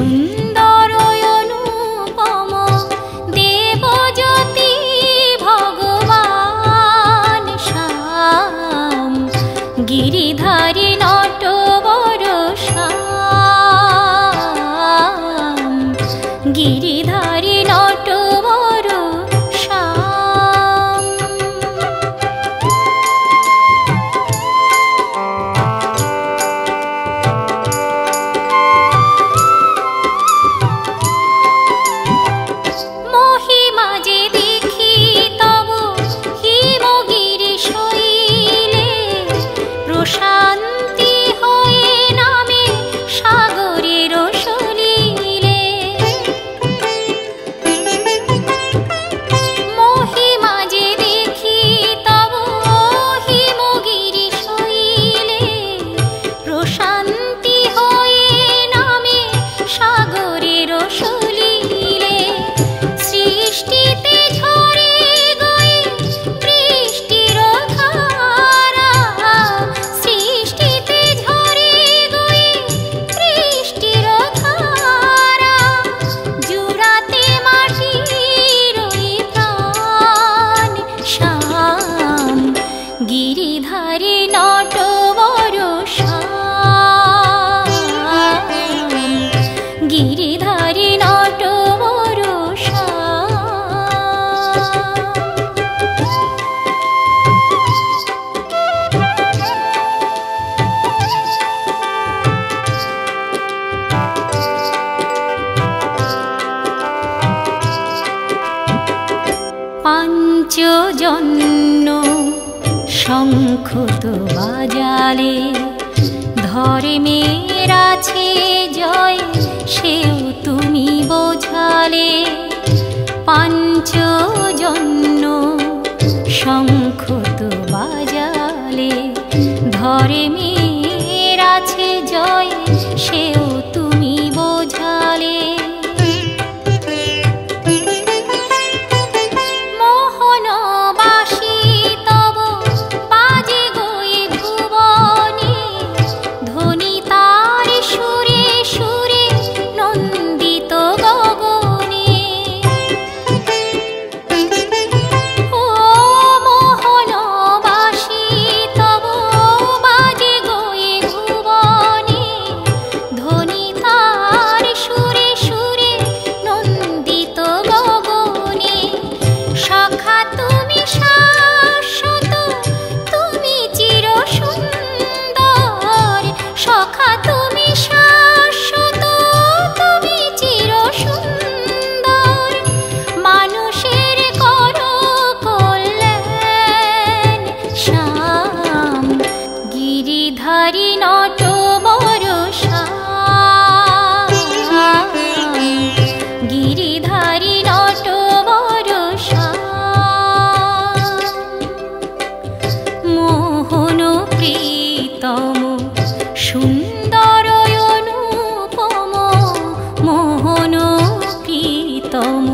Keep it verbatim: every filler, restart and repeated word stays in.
সুন্দর অনুপম দেবজ্যোতি ভগবান শ্যাম গিরিধারী নটবর শ্যাম গিরিধারী নটবর শ্যাম। মহিমা যে দেখি তব হিমগিরি শৈলে প্রশান্তি হয়ে নামে সাগরের সলিলে। মহিমা যে দেখি তব হিমগিরি শৈলে প্রশান্তি হয়ে নামে সাগরের সলিলে। সৃষ্টিতে ঝরে গয়ে বৃষ্টির ধারা সৃষ্টিতে ঝরে গয়ে বৃষ্টির ধারা জুড়াতে মাটির ওই প্রাণ শ্যাম গিরিধারী নটবর শ্যাম গিরিধারী নটবর শ্যাম। পাঞ্চজন্য শঙ্খ তো বাজালে ধর্মের আছে জয় সেও তুমি বোঝালে। পাঞ্চজন্য শঙ্খ তো বাজালে ধর্মের আছে জয় সেও তুমি বোঝালে। মোহনবাসী তব বাজে গয়ে ভুবনে ধ্বনি তার সুরে সুরে নন্দিত গগনে। ও মোহনবাসী তব বাজে গয়ে ভুবনে ধ্বনি তার সুরে সুরে নন্দিত গগনে। সখা তুমি শাশ্বত তুমি চির সুন্দর সখা তুমি শাশ্বত তুমি চির সুন্দর মানুষের করো কল্যাণ শ্যাম গিরিধারী নটবর শ্যাম গিরিধারী নটবর শ্যাম। মোহন প্রীতম সুন্দর অনুপম মোহন প্রীতম